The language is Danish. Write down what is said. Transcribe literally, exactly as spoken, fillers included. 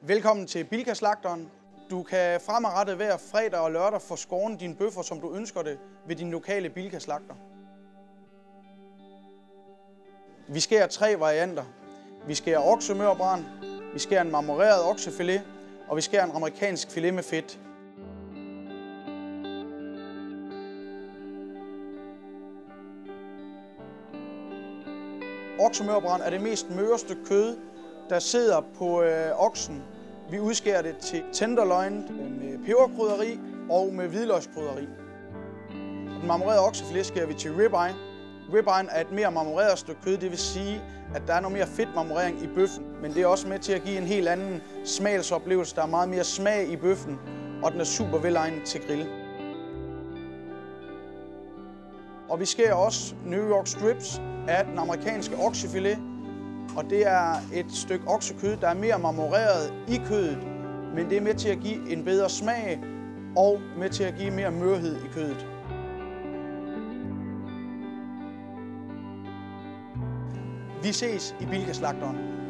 Velkommen til Bilka Slagteren. Du kan fremadrettet hver fredag og lørdag få skåret dine bøffer, som du ønsker det, ved din lokale Bilka Slagter. Vi skærer tre varianter. Vi skærer oksemørbrand, vi skærer en marmoreret oksefilet, og vi skærer en amerikansk filet med fedt. Oksemørbrand er det mest møreste kød, der sidder på øh, oksen. Vi udskærer det til tenderloin med peberkrydderi og med hvidløgskrydderi. Den marmorerede oksefilet skærer vi til ribeye. Ribeye er et mere marmoreret stykke kød, det vil sige, at der er noget mere fedtmarmorering i bøffen. Men det er også med til at give en helt anden smagsoplevelse. Der er meget mere smag i bøffen, og den er super velegnet til grill. Og vi skærer også New York strips af den amerikanske oksefilet. Og det er et stykke oksekød, der er mere marmoreret i kødet, men det er med til at give en bedre smag og med til at give mere mørhed i kødet. Vi ses i Bilka Slagteren.